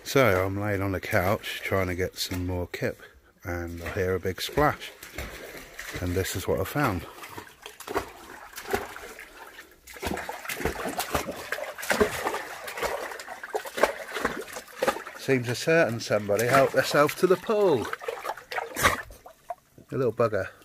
So I'm laying on the couch trying to get some more kip, and I hear a big splash, and this is what I found. Seems a certain somebody helped herself to the pool. A little bugger.